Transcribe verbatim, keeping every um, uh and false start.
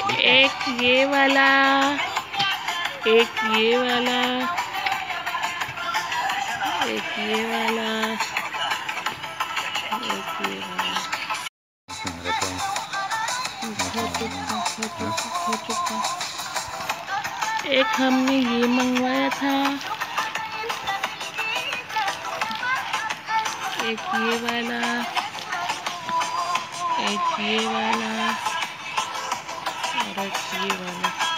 एक ये वाला, एक ये वाला, एक ये वाला, एक ये वाला। हो चुका, हो चुका, हो चुका। एक हमने ये मंगवाया था, एक ये वाला, एक ये वाला और एक ये वाला।